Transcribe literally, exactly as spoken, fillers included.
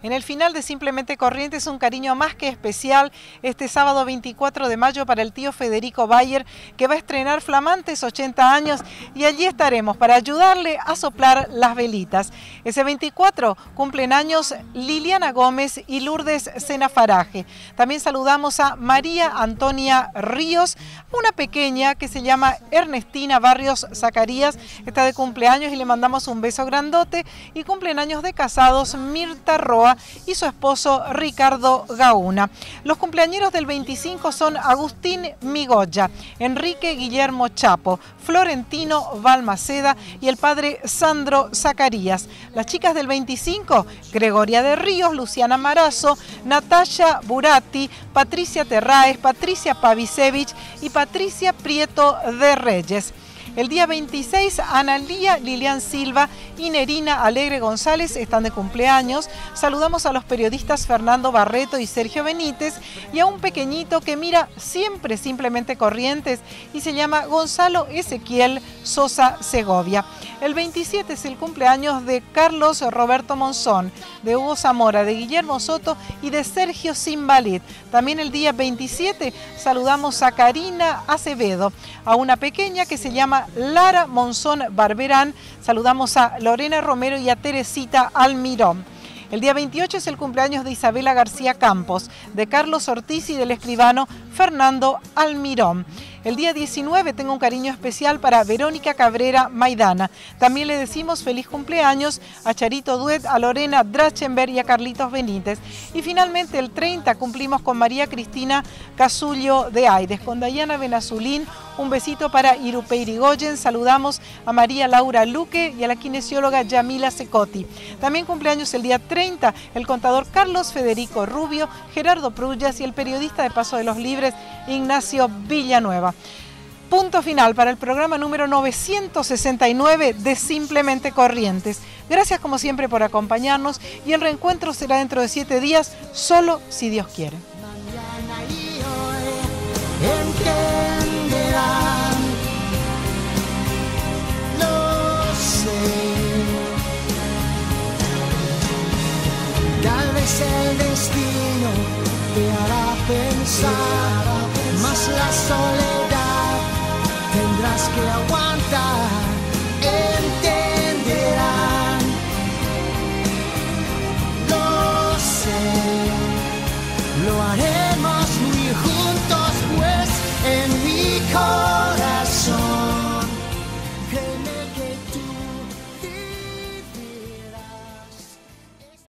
En el final de Simplemente Corrientes, un cariño más que especial este sábado veinticuatro de mayo para el tío Federico Bayer, que va a estrenar flamantes ochenta años, y allí estaremos para ayudarle a soplar las velitas. Ese veinticuatro cumplen años Liliana Gómez y Lourdes Senafaraje. También saludamos a María Antonia Ríos, una pequeña que se llama Ernestina Barrios Zacarías, está de cumpleaños y le mandamos un beso grandote. Y cumplen años de casados Mirta Roa y su esposo Ricardo Gauna. Los cumpleañeros del veinticinco son Agustín Migoya, Enrique Guillermo Chapo, Florentino Balmaceda y el padre Sandro Zacarías. Las chicas del veinticinco, Gregoria de Ríos, Luciana Marazo, Natalia Buratti, Patricia Terraes, Patricia Pavisevich y Patricia Prieto de Reyes. El día veintiséis, Analía Lilian Silva y Nerina Alegre González están de cumpleaños. Saludamos a los periodistas Fernando Barreto y Sergio Benítez y a un pequeñito que mira siempre Simplemente Corrientes y se llama Gonzalo Ezequiel Sosa Segovia. El veintisiete es el cumpleaños de Carlos Roberto Monzón, de Hugo Zamora, de Guillermo Soto y de Sergio Simbalit. También el día veintisiete saludamos a Karina Acevedo, a una pequeña que se llama Lara Monzón Barberán. Saludamos a Lorena Romero y a Teresita Almirón. El día veintiocho es el cumpleaños de Isabela García Campos, de Carlos Ortiz y del escribano Fernando Almirón. El día diecinueve tengo un cariño especial para Verónica Cabrera Maidana. También le decimos feliz cumpleaños a Charito Duet, a Lorena Drachenberg y a Carlitos Benítez. Y finalmente el treinta cumplimos con María Cristina Casullo de Aides, con Dayana Benazulín. Un besito para Irupe Irigoyen. Saludamos a María Laura Luque y a la kinesióloga Yamila Secotti. También cumpleaños el día treinta el contador Carlos Federico Rubio, Gerardo Prullas y el periodista de Paso de los Libres Ignacio Villanueva. Punto final para el programa número novecientos sesenta y nueve de Simplemente Corrientes. Gracias como siempre por acompañarnos y el reencuentro será dentro de siete días, solo si Dios quiere. Mañana y hoy entenderán, lo sé. Tal vez el destino te hará pensar, más la soledad tendrás que aguantar.